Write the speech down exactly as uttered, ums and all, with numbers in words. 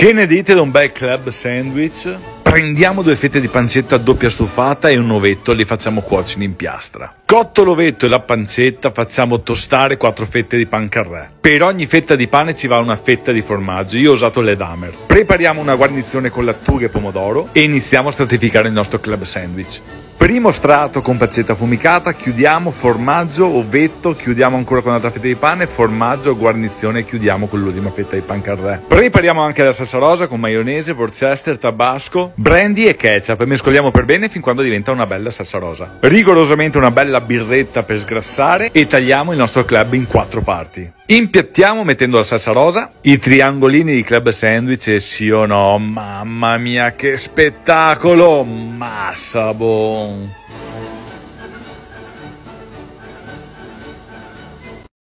Che ne dite da un bel club sandwich? Prendiamo due fette di pancetta doppia stufata e un ovetto e li facciamo cuocere in piastra. Cotto l'ovetto e la pancetta facciamo tostare quattro fette di pan carré. Per ogni fetta di pane ci va una fetta di formaggio, io ho usato l'Edamer. Prepariamo una guarnizione con lattuga e pomodoro e iniziamo a stratificare il nostro club sandwich. Primo strato con pancetta affumicata, chiudiamo, formaggio, ovetto, chiudiamo ancora con un'altra fetta di pane, formaggio, guarnizione e chiudiamo con l'ultima fetta di pan carré. Prepariamo anche la salsa rosa con maionese, Worcester, tabasco, brandy e ketchup e mescoliamo per bene fin quando diventa una bella salsa rosa. Rigorosamente una bella birretta per sgrassare e tagliamo il nostro club in quattro parti. Impiattiamo mettendo la salsa rosa, i triangolini di club sandwich e sì o no, mamma mia che spettacolo, massa bon.